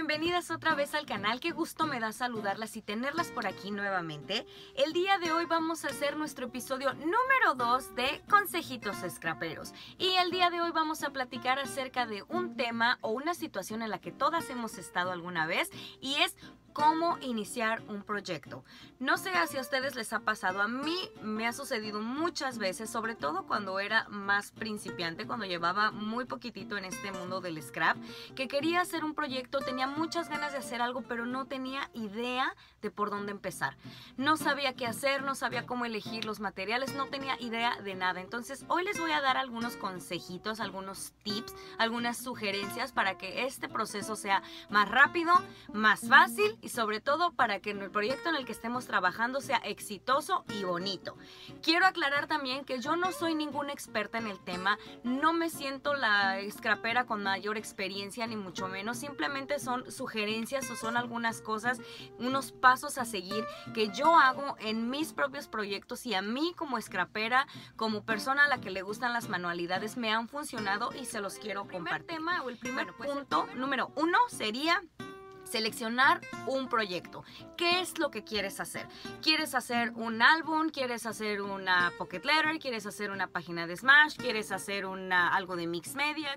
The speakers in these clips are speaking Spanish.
bienvenidas otra vez al canal. Qué gusto me da saludarlas y tenerlas por aquí nuevamente. El día de hoy vamos a hacer nuestro episodio número 2 de Consejitos Scraperos. Y el día de hoy vamos a platicar acerca de un tema o una situación en la que todas hemos estado alguna vez, y es cómo iniciar un proyecto. No sé si a ustedes les ha pasado, a mí me ha sucedido muchas veces, sobre todo cuando era más principiante, cuando llevaba muy poquitito en este mundo del scrap, que quería hacer un proyecto, tenía muchas ganas de hacer algo, pero no tenía idea de por dónde empezar. No sabía qué hacer, no sabía cómo elegir los materiales, no tenía idea de nada. Entonces hoy les voy a dar algunos consejitos, algunos tips, algunas sugerencias para que este proceso sea más rápido, más fácil y sobre todo para que el proyecto en el que estemos trabajando sea exitoso y bonito. Quiero aclarar también que yo no soy ninguna experta en el tema, no me siento la scrapera con mayor experiencia ni mucho menos, simplemente son sugerencias o son algunas cosas, unos pasos a seguir que yo hago en mis propios proyectos y a mí como scrapera, como persona a la que le gustan las manualidades, me han funcionado y se los quiero compartir. El primer punto, número 1, sería seleccionar un proyecto. ¿Qué es lo que quieres hacer? ¿Quieres hacer un álbum? ¿Quieres hacer una pocket letter? ¿Quieres hacer una página de Smash? ¿Quieres hacer algo de mix media?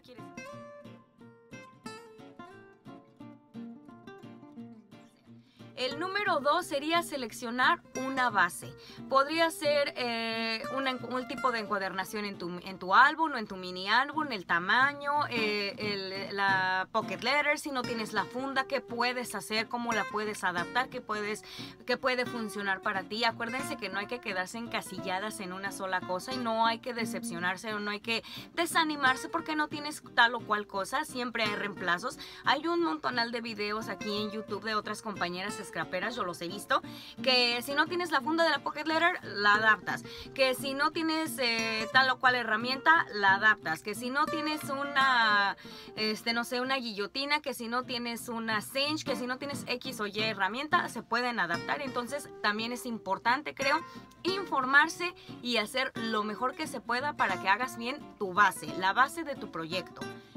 El número 2 sería seleccionar una base. Podría ser un tipo de encuadernación en tu álbum o en tu mini álbum, el tamaño, la pocket letter, si no tienes la funda, qué puedes hacer, cómo la puedes adaptar, qué puede funcionar para ti. Acuérdense que no hay que quedarse encasilladas en una sola cosa y no hay que decepcionarse o no hay que desanimarse porque no tienes tal o cual cosa. Siempre hay reemplazos. Hay un montonal de videos aquí en YouTube de otras compañeras scraperas, yo los he visto, que si no tienes la funda de la pocket letter, la adaptas, que si no tienes tal o cual herramienta, la adaptas, que si no tienes una no sé, una guillotina, que si no tienes una cinch, que si no tienes X o Y herramienta, se pueden adaptar. Entonces también es importante, creo, informarse y hacer lo mejor que se pueda para que hagas bien tu base, la base de tu proyecto.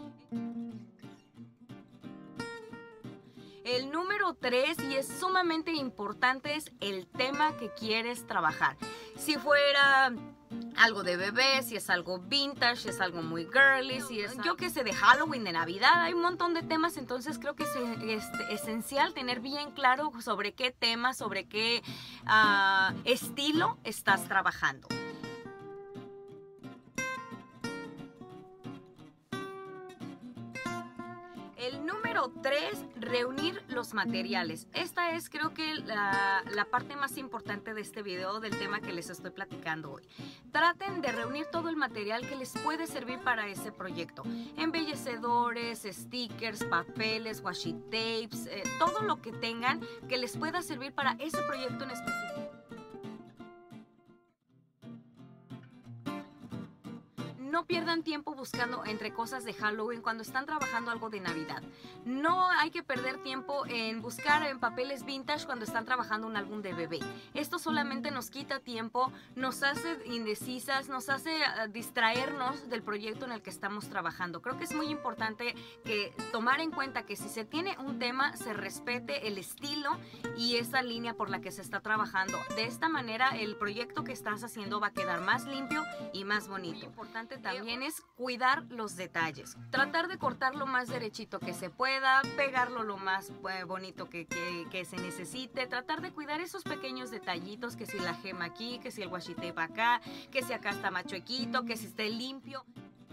El número 3, y es sumamente importante, es el tema que quieres trabajar. Si fuera algo de bebé, si es algo vintage, si es algo muy girly, si es, yo qué sé, de Halloween, de Navidad, hay un montón de temas. Entonces creo que es esencial tener bien claro sobre qué tema, sobre qué estilo estás trabajando. El número 3, reunir los materiales. Esta es, creo que, la parte más importante de este video, del tema que les estoy platicando hoy. Traten de reunir todo el material que les puede servir para ese proyecto. Embellecedores, stickers, papeles, washi tapes, todo lo que tengan que les pueda servir para ese proyecto en específico. No pierdan tiempo buscando entre cosas de Halloween cuando están trabajando algo de Navidad. No hay que perder tiempo en buscar en papeles vintage cuando están trabajando un álbum de bebé. Esto solamente nos quita tiempo, nos hace indecisas, nos hace distraernos del proyecto en el que estamos trabajando. Creo que es muy importante que tomar en cuenta que si se tiene un tema, se respete el estilo y esa línea por la que se está trabajando. De esta manera, el proyecto que estás haciendo va a quedar más limpio y más bonito. Muy importante también es cuidar los detalles, tratar de cortar lo más derechito que se pueda, pegarlo lo más bonito que se necesite, tratar de cuidar esos pequeños detallitos, que si la gema aquí, que si el washi tape acá, que si acá está más chuequito, que si esté limpio.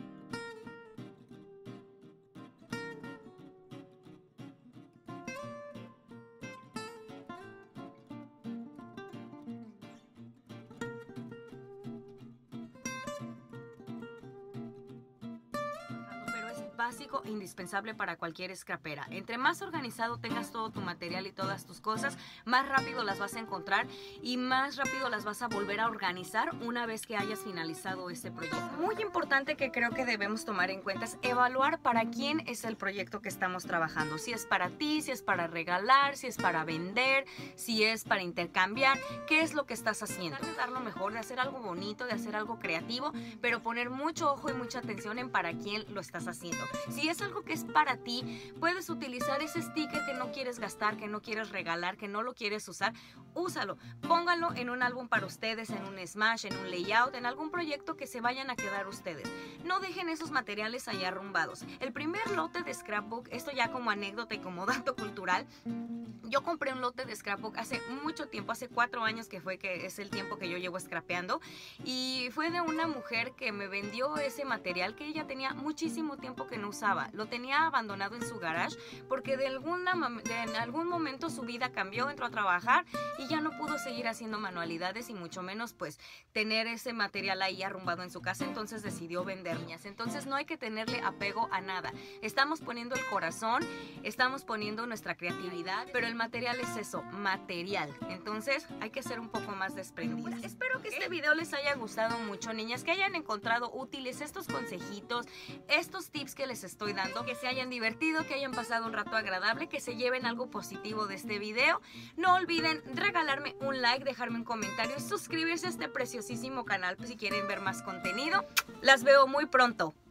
Básico e indispensable para cualquier scrapera. Entre más organizado tengas todo tu material y todas tus cosas, más rápido las vas a encontrar y más rápido las vas a volver a organizar una vez que hayas finalizado ese proyecto. Muy importante que creo que debemos tomar en cuenta es evaluar para quién es el proyecto que estamos trabajando. Si es para ti, si es para regalar, si es para vender, si es para intercambiar, qué es lo que estás haciendo. Tratar de dar lo mejor, de hacer algo bonito, de hacer algo creativo, pero poner mucho ojo y mucha atención en para quién lo estás haciendo. Si es algo que es para ti, puedes utilizar ese sticker que no quieres gastar, que no quieres regalar, que no lo quieres usar, úsalo. Pónganlo en un álbum para ustedes, en un Smash, en un layout, en algún proyecto que se vayan a quedar ustedes. No dejen esos materiales ahí arrumbados. El primer lote de scrapbook, esto ya como anécdota y como dato cultural, yo compré un lote de scrapbook hace mucho tiempo, hace 4 años que es el tiempo que yo llevo scrapeando, y fue de una mujer que me vendió ese material que ella tenía muchísimo tiempo que no usaba. Lo tenía abandonado en su garage porque en algún momento su vida cambió, entró a trabajar y ya no pudo seguir haciendo manualidades y mucho menos pues tener ese material ahí arrumbado en su casa, entonces decidió venderlas. Entonces no hay que tenerle apego a nada. Estamos poniendo el corazón, estamos poniendo nuestra creatividad, pero el material es eso, material. Entonces hay que ser un poco más desprendidas. Pues espero que este video les haya gustado mucho, niñas, que hayan encontrado útiles estos consejitos, estos tips que les estoy dando, que se hayan divertido, que hayan pasado un rato agradable, que se lleven algo positivo de este video. No olviden regalarme un like, dejarme un comentario y suscribirse a este preciosísimo canal si quieren ver más contenido. Las veo muy pronto.